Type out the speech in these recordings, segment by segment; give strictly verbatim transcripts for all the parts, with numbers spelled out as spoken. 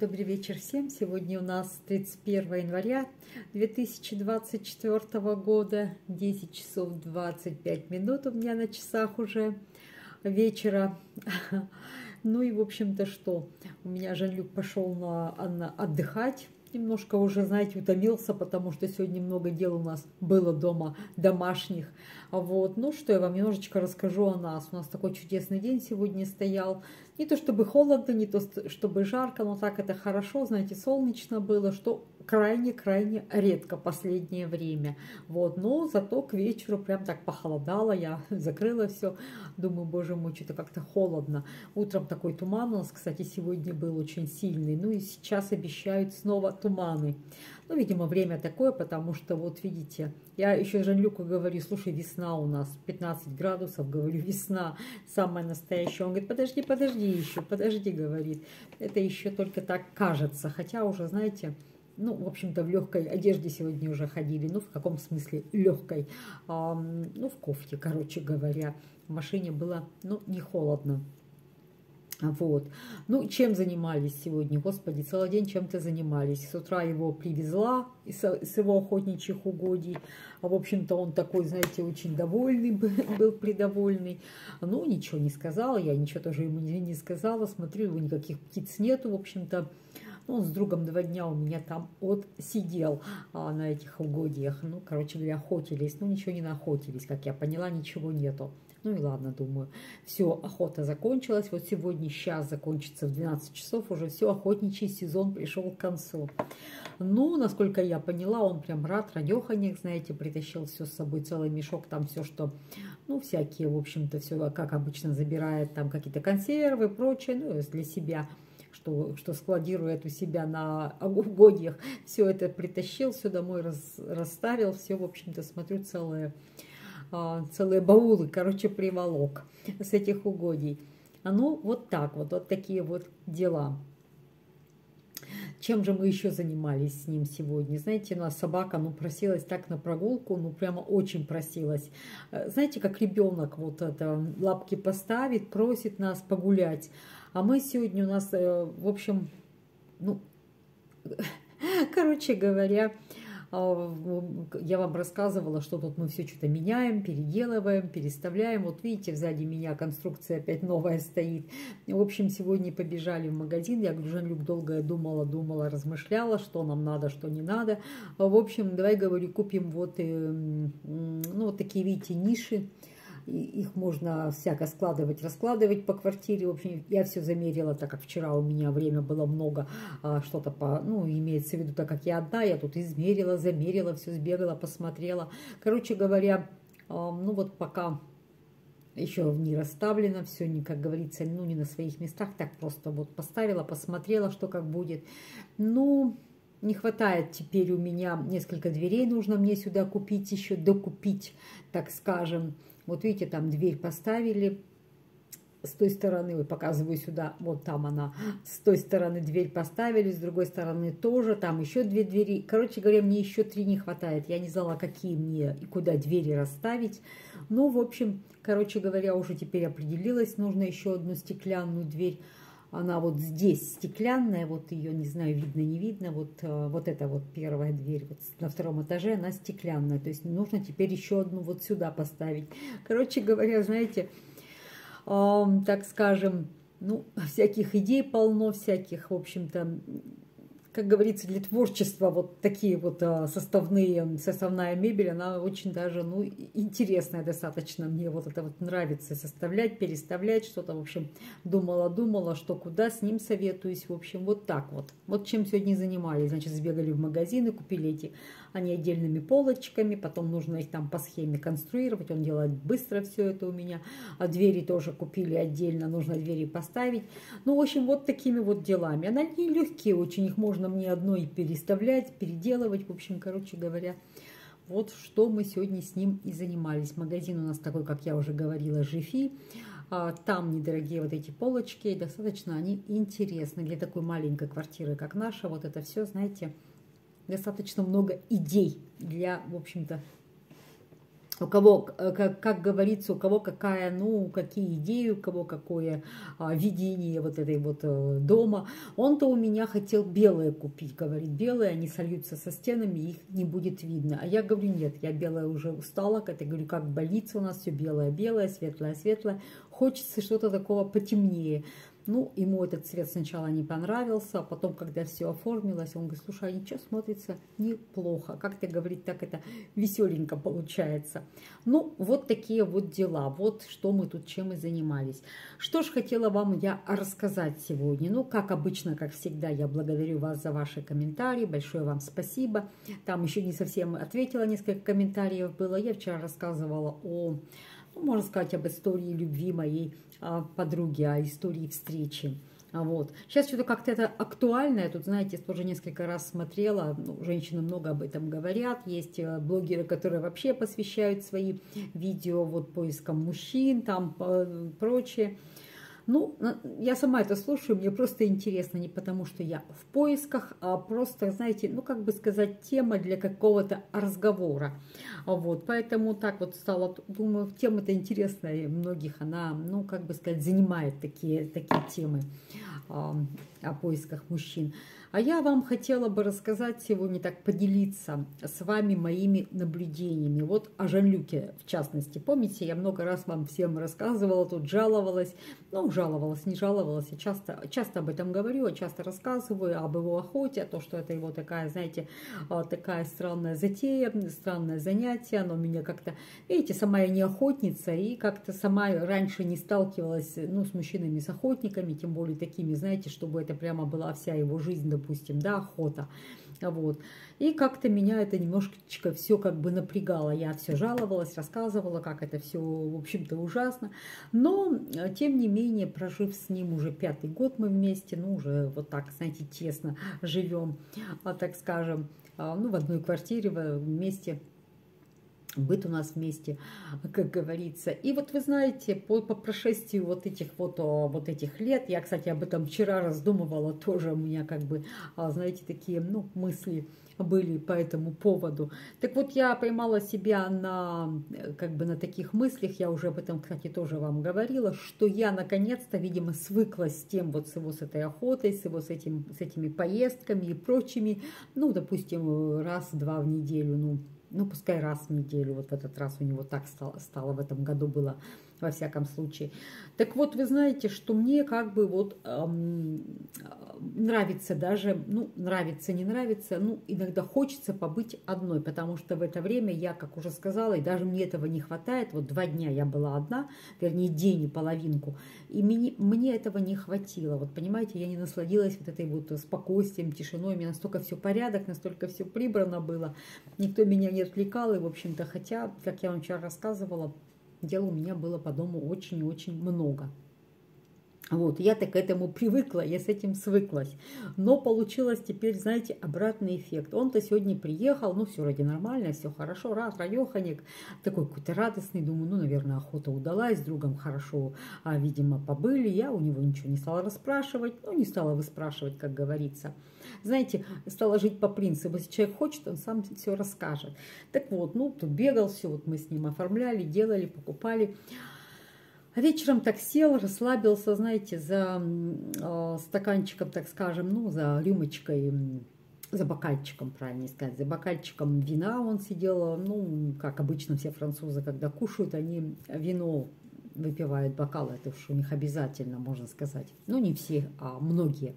Добрый вечер всем. Сегодня у нас тридцать первое января две тысячи двадцать четвёртого года, десять часов двадцать пять минут у меня на часах уже вечера. Ну и, в общем-то, что? У меня Жан-Люк пошел на, на отдыхать. Немножко уже, знаете, утомился, потому что сегодня много дел у нас было дома, домашних. Вот. Ну, что я вам немножечко расскажу о нас. У нас такой чудесный день сегодня стоял. Не то чтобы холодно, не то чтобы жарко, но так это хорошо, знаете, солнечно было, что крайне-крайне редко последнее время. Вот. Но зато к вечеру прям так похолодало, я закрыла все. Думаю, боже мой, что-то как-то холодно. Утром такой туман у нас, кстати, сегодня был очень сильный. Ну и сейчас обещают снова туманы. Ну, видимо, время такое, потому что, вот видите, я еще Жан-Люку говорю, слушай, весна у нас, пятнадцать градусов, говорю, весна, самая настоящая. Он говорит, подожди, подожди еще, подожди, говорит, это еще только так кажется, хотя уже, знаете, ну, в общем-то, в легкой одежде сегодня уже ходили, ну, в каком смысле легкой, а, ну, в кофте, короче говоря, в машине было, ну, не холодно. Вот. Ну, чем занимались сегодня? Господи, целый день чем-то занимались. С утра его привезла с его охотничьих угодий. В общем-то, он такой, знаете, очень довольный был, придовольный. Ну, ничего не сказала, я ничего тоже ему не сказала. Смотрю, его никаких птиц нету, в общем-то. Ну, он с другом два дня у меня там отсидел а, на этих угодьях. Ну, короче говоря, охотились. Ну, ничего не наохотились, как я поняла, ничего нету. Ну и ладно, думаю, все, охота закончилась. Вот сегодня, сейчас закончится в двенадцать часов, уже все, охотничий сезон пришел к концу. Ну, насколько я поняла, он прям рад, радеханик, знаете, притащил все с собой, целый мешок, там все, что, ну, всякие, в общем-то, все, как обычно, забирает, там какие-то консервы, прочее, ну, для себя. Что, что складирует у себя на угодьях, все это притащил, все домой раз, расставил, все, в общем-то, смотрю, целые, целые баулы, короче, приволок с этих угодий. А ну, вот так вот, вот такие вот дела. Чем же мы еще занимались с ним сегодня? Знаете, у нас собака, ну, просилась так на прогулку, ну, прямо очень просилась. Знаете, как ребенок вот это лапки поставит, просит нас погулять. А мы сегодня у нас, в общем, ну, короче говоря, я вам рассказывала, что тут мы все что-то меняем, переделываем, переставляем. Вот видите, сзади меня конструкция опять новая стоит. В общем, сегодня побежали в магазин. Я говорю, Жан-Люк, долго я думала, думала, размышляла, что нам надо, что не надо. В общем, давай, говорю, купим вот, ну, вот такие, видите, ниши. Их можно всяко складывать, раскладывать по квартире. В общем, я все замерила, так как вчера у меня время было много, что-то по, ну, имеется в виду, так как я одна, я тут измерила, замерила, все сбегала, посмотрела. Короче говоря, ну вот пока еще не расставлено, все, не, как говорится, ну, не на своих местах, так просто вот поставила, посмотрела, что как будет. Ну, не хватает теперь у меня несколько дверей, нужно мне сюда купить еще, докупить, так скажем. Вот видите, там дверь поставили, с той стороны, вот показываю сюда, вот там она, с той стороны дверь поставили, с другой стороны тоже, там еще две двери. Короче говоря, мне еще три не хватает. Я не знала, какие мне и куда двери расставить. Ну, в общем, короче говоря, уже теперь определилась, нужно еще одну стеклянную дверь. Она вот здесь стеклянная, вот ее, не знаю, видно, не видно, вот, вот эта вот первая дверь вот на втором этаже, она стеклянная, то есть нужно теперь еще одну вот сюда поставить. Короче говоря, знаете, э, так скажем, ну, всяких идей полно, всяких, в общем-то, как говорится, для творчества вот такие вот составные, составная мебель, она очень даже, ну, интересная достаточно. Мне вот это вот нравится составлять, переставлять что-то, в общем, думала-думала, что куда, с ним советуюсь, в общем, вот так вот. Вот чем сегодня занимались, значит, сбегали в магазины, купили эти, они отдельными полочками, потом нужно их там по схеме конструировать, он делает быстро все это у меня, а двери тоже купили отдельно, нужно двери поставить. Ну, в общем, вот такими вот делами. Она не легкие очень, их можно мне одной переставлять, переделывать. В общем, короче говоря, вот что мы сегодня с ним и занимались. Магазин у нас такой, как я уже говорила, Жифи. Там недорогие вот эти полочки, достаточно они интересны для такой маленькой квартиры, как наша. Вот это все, знаете, достаточно много идей для, в общем-то, у кого, как, как говорится, у кого какая, ну, какие идеи, у кого какое а, видение вот этой вот а, дома. Он-то у меня хотел белые купить, говорит, белые, они сольются со стенами, их не будет видно. А я говорю, нет, я белая уже устала, как я говорю, как больница у нас, все белое-белое, светлое-светлое. Хочется что-то такого потемнее. Ну, ему этот цвет сначала не понравился, а потом, когда все оформилось, он говорит, слушай, а ничего, смотрится неплохо. Как-то, говорит, так это веселенько получается. Ну, вот такие вот дела. Вот что мы тут, чем мы занимались. Что ж хотела вам я рассказать сегодня. Ну, как обычно, как всегда, я благодарю вас за ваши комментарии. Большое вам спасибо. Там еще не совсем ответила, несколько комментариев было. Я вчера рассказывала о... Ну, можно сказать, об истории любви моей а, подруги, о истории встречи. А вот. Сейчас что-то как-то это актуальное. Тут, знаете, тоже несколько раз смотрела. Ну, женщины много об этом говорят. Есть блогеры, которые вообще посвящают свои видео вот, поискам мужчин, там прочее. Ну, я сама это слушаю, мне просто интересно, не потому что я в поисках, а просто, знаете, ну, как бы сказать, тема для какого-то разговора. Вот, поэтому так вот стало, думаю, тема-то интересная, многих она, ну, как бы сказать, занимает такие, такие темы а, о поисках мужчин. А я вам хотела бы рассказать сегодня, так поделиться с вами моими наблюдениями. Вот о Жан-Люке, в частности. Помните, я много раз вам всем рассказывала, тут жаловалась. Ну, жаловалась, не жаловалась. Я часто, часто об этом говорю, часто рассказываю об его охоте, о том, что это его такая, знаете, такая странная затея, странное занятие. Оно меня как-то, видите, сама я не охотница, и как-то сама раньше не сталкивалась, ну, с мужчинами, с охотниками, тем более такими, знаете, чтобы это прямо была вся его жизнь, допустим, да, охота. Вот. И как-то меня это немножечко все как бы напрягало. Я все жаловалась, рассказывала, как это все, в общем-то, ужасно. Но, тем не менее, прожив с ним уже пятый год мы вместе, ну, уже вот так, знаете, тесно живем, так скажем, ну, в одной квартире вместе. Быт у нас вместе, как говорится. И вот вы знаете, по, по прошествию вот этих вот, вот этих лет, я, кстати, об этом вчера раздумывала, тоже у меня как бы, знаете, такие, ну, мысли были по этому поводу. Так вот, я поймала себя на, как бы, на таких мыслях, я уже об этом, кстати, тоже вам говорила, что я, наконец-то, видимо, свыклась с тем, вот с его, с этой охотой, с его, с, этим, с этими поездками и прочими, ну, допустим, раз-два в неделю, ну, Ну, пускай раз в неделю, вот в этот раз у него так стало, стало в этом году было, во всяком случае. Так вот, вы знаете, что мне как бы вот эм, нравится даже, ну, нравится, не нравится, ну, иногда хочется побыть одной, потому что в это время я, как уже сказала, и даже мне этого не хватает, вот два дня я была одна, вернее, день и половинку, и мне, мне этого не хватило, вот понимаете, я не насладилась вот этой вот спокойствием, тишиной, у меня настолько все порядок, настолько все прибрано было, никто меня не отвлекал, и, в общем-то, хотя, как я вам вчера рассказывала, дел у меня было по дому очень и очень много. Вот, я так к этому привыкла, я с этим свыклась. Но получилось теперь, знаете, обратный эффект. Он-то сегодня приехал, ну, все вроде нормально, все хорошо, раз, радеханик, такой какой-то радостный, думаю, ну, наверное, охота удалась, с другом хорошо, а, видимо, побыли. Я у него ничего не стала расспрашивать, ну, не стала выспрашивать, как говорится. Знаете, стала жить по принципу, если человек хочет, он сам все расскажет. Так вот, ну, тут бегал, все, вот мы с ним оформляли, делали, покупали. А вечером так сел, расслабился, знаете, за э, стаканчиком, так скажем, ну, за рюмочкой, за бокальчиком, правильно сказать, за бокальчиком вина он сидел, ну, как обычно все французы, когда кушают, они вино выпивают, бокалы, это уж у них обязательно, можно сказать. Ну, не все, а многие.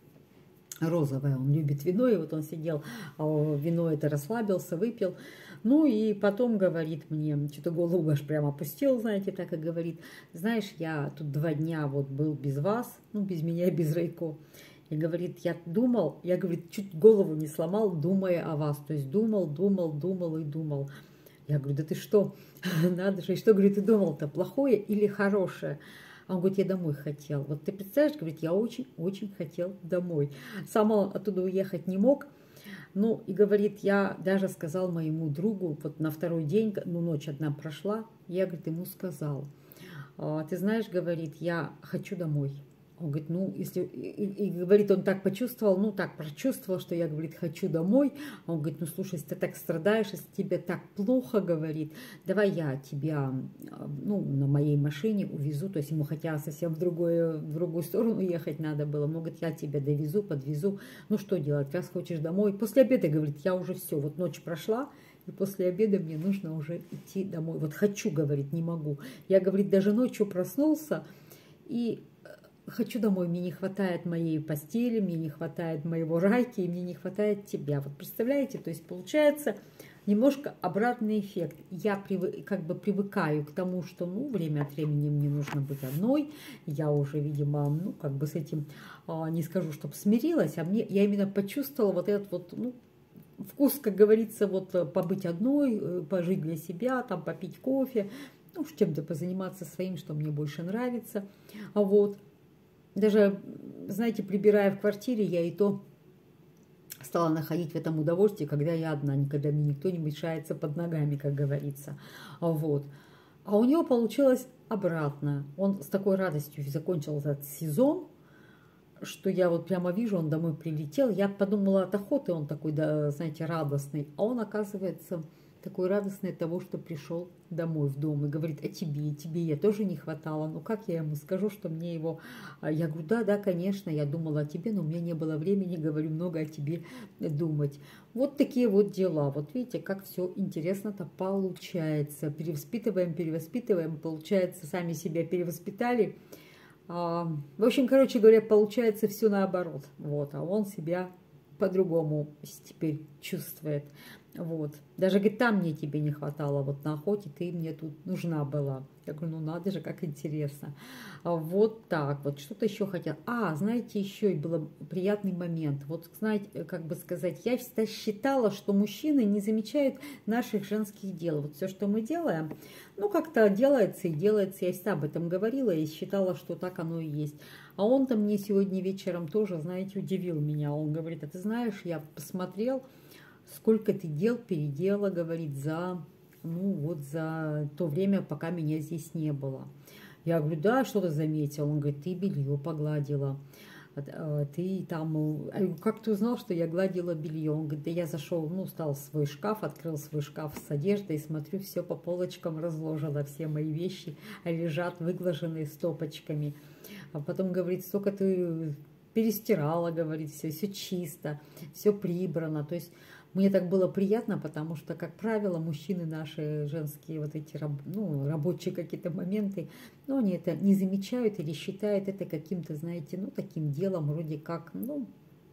Розовое, он любит вино, и вот он сидел, вино это расслабился, выпил. Ну и потом говорит мне, что-то голову аж прямо опустил, знаете, так и говорит, знаешь, я тут два дня вот был без вас, ну, без меня и без Рейко. И говорит, я думал, я, говорит, чуть голову не сломал, думая о вас. То есть думал, думал, думал и думал. Я говорю, да ты что, надо же, и что, говорит, ты думал-то, плохое или хорошее? А он говорит, я домой хотел. Вот ты представляешь, говорит, я очень-очень хотел домой. Сам он оттуда уехать не мог. Ну, и говорит, я даже сказал моему другу, вот на второй день, ну, ночь одна прошла, я, говорит, ему сказал, ты знаешь, говорит, я хочу домой. Он говорит, ну, если... И, и, говорит, он так почувствовал, ну, так прочувствовал, что я, говорит, хочу домой. Он говорит, ну, слушай, если ты так страдаешь, если тебе так плохо, говорит, давай я тебя, ну, на моей машине увезу. То есть ему хотя совсем в, другое, в другую сторону ехать надо было. Он говорит, я тебя довезу, подвезу. Ну, что делать, раз хочешь домой. После обеда, говорит, я уже все, вот ночь прошла, и после обеда мне нужно уже идти домой. Вот хочу, говорит, не могу. Я, говорит, даже ночью проснулся и... Хочу домой, мне не хватает моей постели, мне не хватает моего райки, и мне не хватает тебя. Вот представляете, то есть получается немножко обратный эффект. Я привык, как бы привыкаю к тому, что ну, время от времени мне нужно быть одной. Я уже, видимо, ну, как бы с этим не скажу, чтобы смирилась, а мне, я именно почувствовала вот этот вот, ну, вкус, как говорится, вот побыть одной, пожить для себя, там попить кофе, ну, чем-то позаниматься своим, что мне больше нравится. Вот. Даже, знаете, прибирая в квартире, я и то стала находить в этом удовольствие, когда я одна, когда мне никто не мешается под ногами, как говорится. Вот. А у него получилось обратно. Он с такой радостью закончил этот сезон, что я вот прямо вижу, он домой прилетел. Я подумала от охоты, он такой, да, знаете, радостный. А он, оказывается, такой радостный от того, что пришел домой в дом и говорит, а тебе, тебе я тоже не хватало. Ну как я ему скажу, что мне его... Я говорю, да, да, конечно, я думала о тебе, но у меня не было времени, говорю, много о тебе думать. Вот такие вот дела. Вот видите, как все интересно-то получается. Перевоспитываем, перевоспитываем, получается, сами себя перевоспитали. В общем, короче говоря, получается все наоборот. Вот, а он себя по-другому теперь чувствует. Вот. Даже, говорит, там мне тебе не хватало, вот на охоте ты мне тут нужна была. Я говорю, ну надо же, как интересно. Вот так, вот что-то еще хотела. А, знаете, еще и был приятный момент. Вот, знаете, как бы сказать, я всегда считала, что мужчины не замечают наших женских дел. Вот все, что мы делаем, ну как-то делается и делается. Я всегда об этом говорила и считала, что так оно и есть. А он-то мне сегодня вечером тоже, знаете, удивил меня. Он говорит, а ты знаешь, я посмотрел, сколько ты дел передела, говорит, за, ну, вот за то время, пока меня здесь не было. Я говорю, да, что ты заметил? Он говорит, ты белье погладила, ты там, как ты узнал, что я гладила белье? Он говорит, да я зашел, ну, стал в свой шкаф, открыл свой шкаф с одеждой, смотрю, все по полочкам разложено, все мои вещи лежат выглаженные стопочками. А потом говорит, столько ты перестирала, говорит, все, все чисто, все прибрано, то есть мне так было приятно, потому что, как правило, мужчины наши женские вот эти ну, рабочие какие-то моменты, ну, они это не замечают или считают это каким-то, знаете, ну, таким делом, вроде как, ну,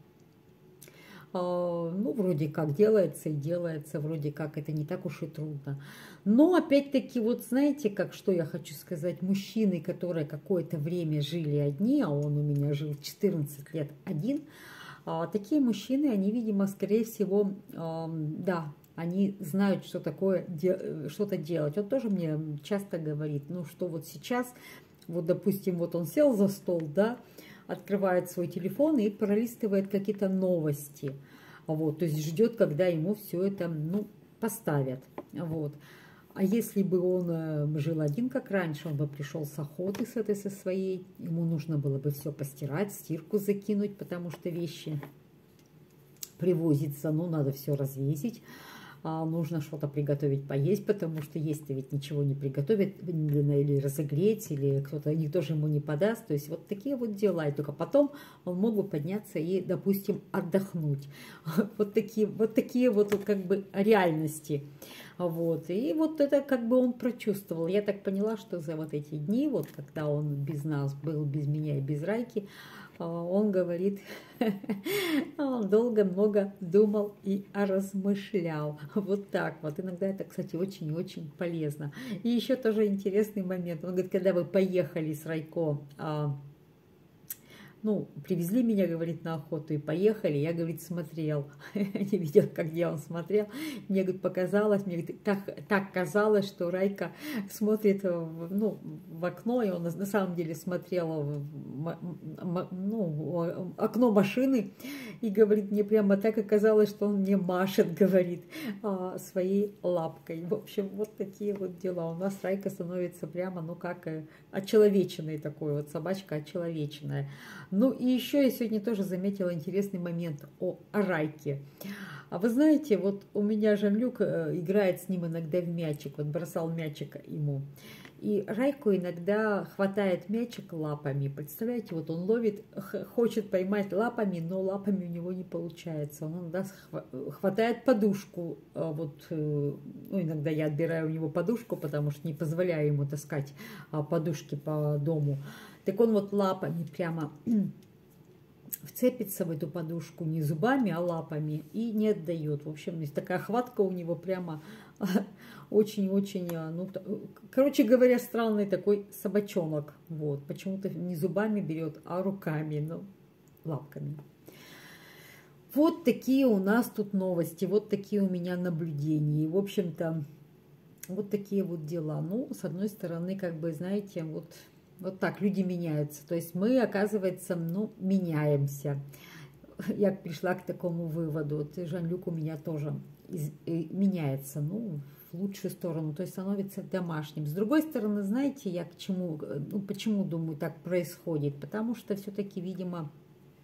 э, ну, вроде как делается и делается, вроде как это не так уж и трудно. Но, опять-таки, вот знаете, как, что я хочу сказать, мужчины, которые какое-то время жили одни, а он у меня жил четырнадцать лет один, такие мужчины, они, видимо, скорее всего, да, они знают, что такое что-то делать. Он тоже мне часто говорит, ну, что вот сейчас, вот, допустим, вот он сел за стол, да, открывает свой телефон и пролистывает какие-то новости, вот, то есть ждет, когда ему все это, ну, поставят, вот. А если бы он жил один, как раньше, он бы пришел с охоты с этой, со своей, ему нужно было бы все постирать, стирку закинуть, потому что вещи привозятся, ну, надо все развесить, а нужно что-то приготовить, поесть, потому что есть-то ведь ничего не приготовят, или разогреть, или кто-то, никто же ему не подаст, то есть вот такие вот дела, и только потом он мог бы подняться и, допустим, отдохнуть. Вот такие вот, такие вот как бы реальности. Вот. И вот это как бы он прочувствовал. Я так поняла, что за вот эти дни, вот когда он без нас был, без меня и без Райки, он говорит, он долго много думал и размышлял. Вот так вот. Иногда это, кстати, очень и очень полезно. И еще тоже интересный момент. Он говорит, когда вы поехали с Райко Ну, привезли меня, говорит, на охоту и поехали. Я, говорит, смотрел. Я не видел, как я он смотрел. Мне, говорит, показалось, мне, говорит, так, так казалось, что Райка смотрит в, ну, в окно, и он на самом деле смотрел в, ну, окно машины, и, говорит, мне прямо так оказалось, что он мне машет, говорит, своей лапкой. В общем, вот такие вот дела. У нас Райка становится прямо, ну, как очеловеченной такой вот, собачка очеловеченная. Ну и еще я сегодня тоже заметила интересный момент о Райке. А вы знаете, вот у меня Жан-Люк играет с ним иногда в мячик, вот бросал мячик ему. И Райку иногда хватает мячик лапами. Представляете, вот он ловит, хочет поймать лапами, но лапами у него не получается. Он иногда хватает подушку. Вот, ну, иногда я отбираю у него подушку, потому что не позволяю ему таскать подушки по дому. Так он вот лапами прямо вцепится в эту подушку не зубами, а лапами и не отдает. В общем, такая хватка у него прямо очень-очень, ну, короче говоря, странный такой собачонок. Вот, почему-то не зубами берет, а руками, ну, лапками. Вот такие у нас тут новости, вот такие у меня наблюдения. В общем-то, вот такие вот дела. Ну, с одной стороны, как бы, знаете, вот... Вот так люди меняются. То есть мы, оказывается, ну, меняемся. Я пришла к такому выводу. Вот Жан-Люк у меня тоже из, меняется, ну, в лучшую сторону. То есть становится домашним. С другой стороны, знаете, я к чему, ну, почему думаю, так происходит? Потому что все-таки, видимо,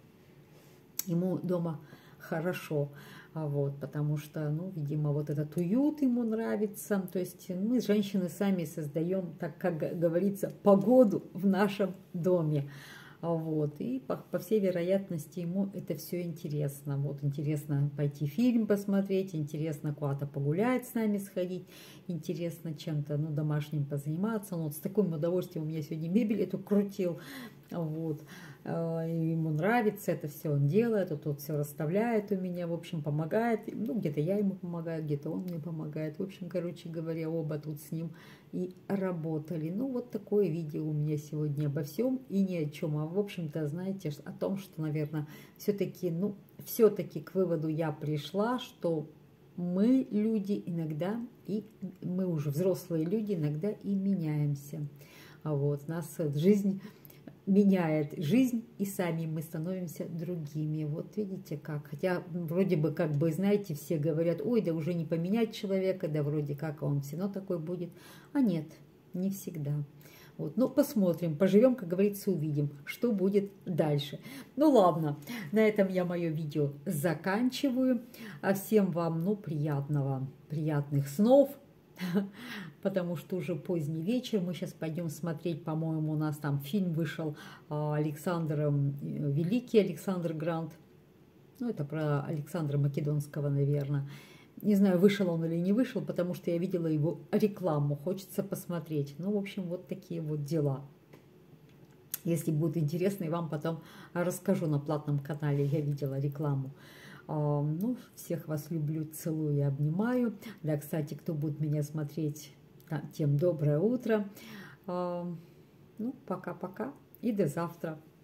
ему дома хорошо. Вот, потому что, ну, видимо, вот этот уют ему нравится. То есть мы, женщины, сами создаем, так как говорится, погоду в нашем доме. Вот, и по, по всей вероятности ему это все интересно. Вот, интересно пойти фильм посмотреть, интересно куда-то погулять с нами сходить, интересно чем-то, ну, домашним позаниматься. Ну, вот с таким удовольствием у меня сегодня мебель эту крутил. Вот. Ему нравится это все, он делает, он тут все расставляет у меня, в общем, помогает. Ну, где-то я ему помогаю, где-то он мне помогает. В общем, короче говоря, оба тут с ним и работали. Ну, вот такое видео у меня сегодня обо всем и ни о чем. А в общем-то, знаете, о том, что, наверное, все-таки, ну, все-таки к выводу я пришла, что мы, люди, иногда, и мы уже взрослые люди, иногда и меняемся. А вот нас жизнь меняет жизнь, и сами мы становимся другими. Вот видите как. Хотя вроде бы, как бы, знаете, все говорят, ой, да уже не поменять человека, да вроде как он все равно такой будет. А нет, не всегда. Вот. Ну, посмотрим, поживем, как говорится, увидим, что будет дальше. Ну, ладно, на этом я мое видео заканчиваю. А всем вам, ну, приятного, приятных снов. Потому что уже поздний вечер. Мы сейчас пойдем смотреть, по-моему, у нас там фильм вышел Александр Великий, Александр Грант. Ну, это про Александра Македонского, наверное. Не знаю, вышел он или не вышел, потому что я видела его рекламу. Хочется посмотреть. Ну, в общем, вот такие вот дела. Если будет интересно, я вам потом расскажу на платном канале. Я видела рекламу. Ну, всех вас люблю, целую и обнимаю. Да, кстати, кто будет меня смотреть, тем доброе утро. Ну, пока-пока и до завтра.